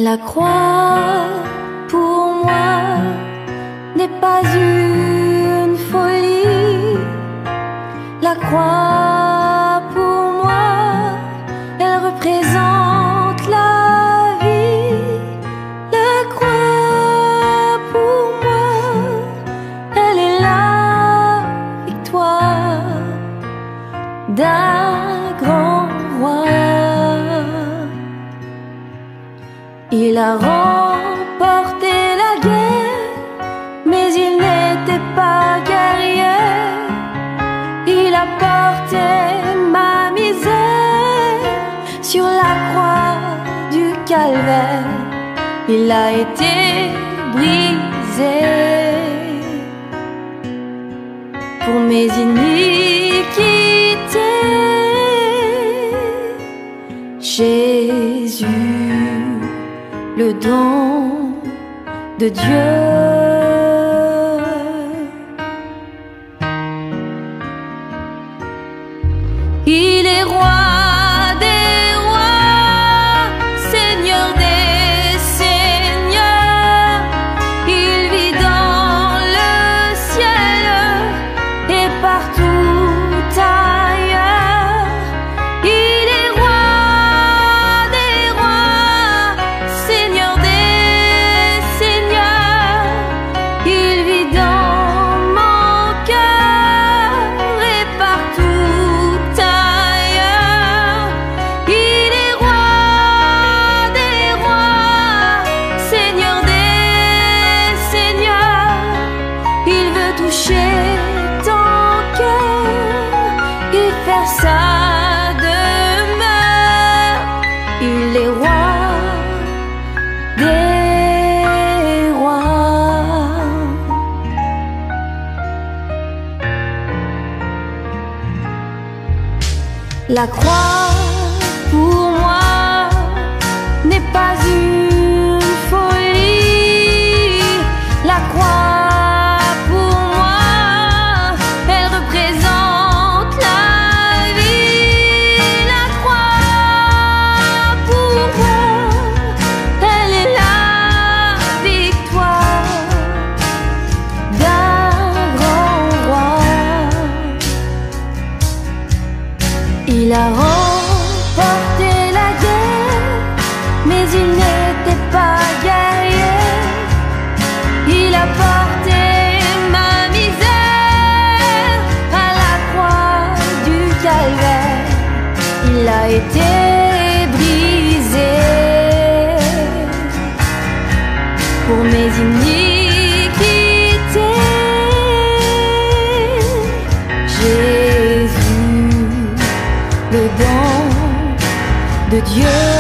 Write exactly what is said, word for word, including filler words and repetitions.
La croix, pour moi, n'est pas une folie. La croix, pour moi, elle représente la vie. La croix, pour moi, elle est la victoire d'un grand roi. Il a remporté la guerre, mais il n'était pas guerrier. Il a porté ma misère sur la croix du calvaire. Il a été brisé pour mes iniquités. Jésus, le don de Dieu. Il est roi des rois, Seigneur des seigneurs. Il vit dans le ciel et partout ailleurs. Il est roi des rois, Seigneur des seigneurs. Il vit dans mon cœur et partout ailleurs. Il est roi des rois, Seigneur des seigneurs. Il veut toucher ton cœur et faire sa demeure. Il est roi des rois. La croix, pour moi, n'est pas une folie. La croix, pour moi, elle représente la vie. La croix, pour moi, elle est la victoire d'un grand roi. Il a remporté la guerre, mais il n'était pas guerrier. Il a porté ma misère à la croix du calvaire. Il a été brisé pour mes iniquités. Jésus, le don de Dieu.